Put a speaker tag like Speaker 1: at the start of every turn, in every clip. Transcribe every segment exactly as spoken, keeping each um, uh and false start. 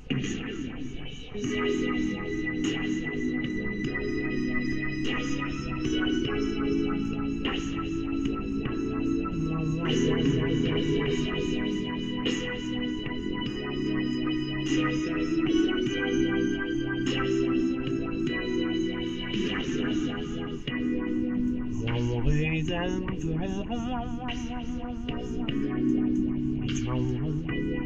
Speaker 1: Always and forever, each moment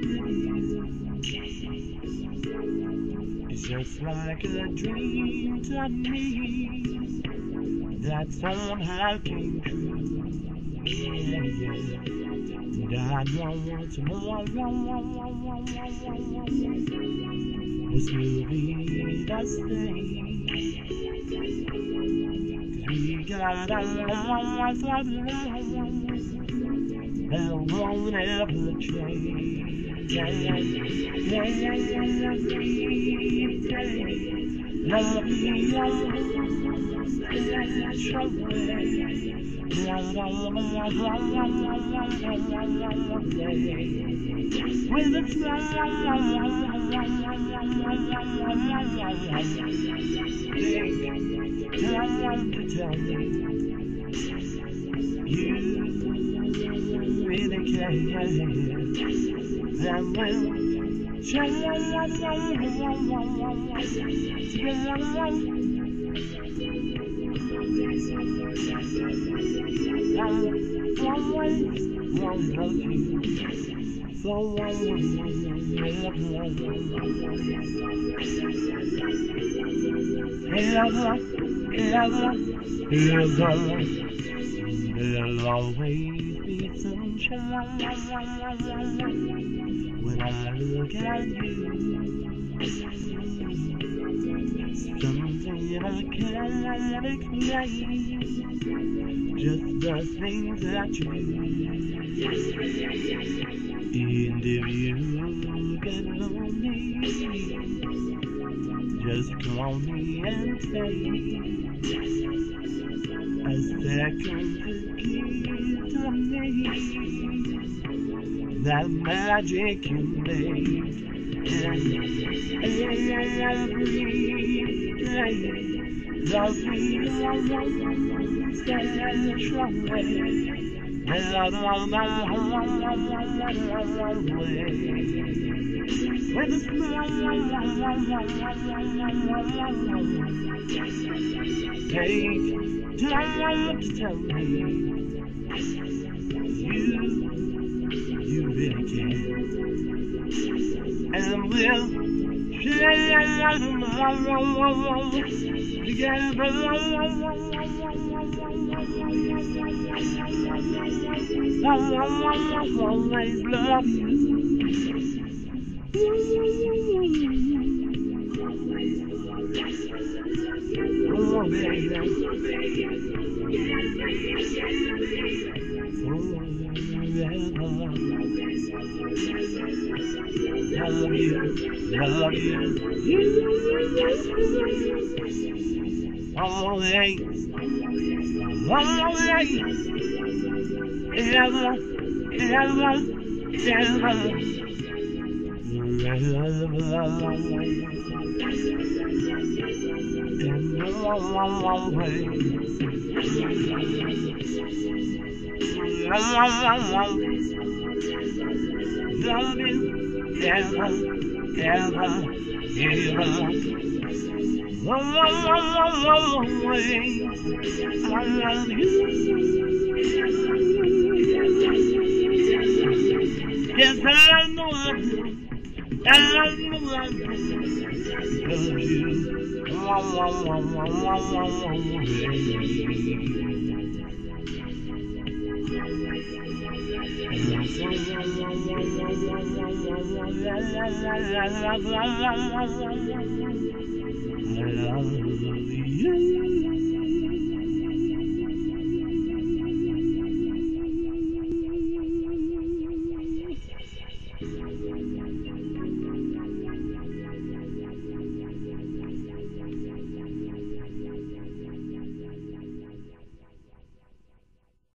Speaker 1: it's just like a dream to me that somehow came true. Yeah, yeah. And I don't want to know was will be the same. We got a long for love that won't ever change. Yeah, yeah, yeah, yeah, yeah, every day. Love me on special way. Love on with a smile. Someone to tell me you really care, and will someone I always want to love you, so I there'll always be sunshine when I look at you. Something I can't explain, just the things that you do. And if you get lonely, just call me and say a second to give to me that magic you made. And every day love me one special way. Love one way. With a smile, take time to tell me you, you really care, and we'll share together. I'll always love you. Oh, baby. Forever. Love you, love you. Always, always, ever, ever, ever. In the long, long, long way. Long, long, long, long. Love you, ever, ever, ever. Long, long, long, long, long way. I love you. Yes, I know I do. I know I do. Love you. Long, long, long, long, long, long, long way. I love you.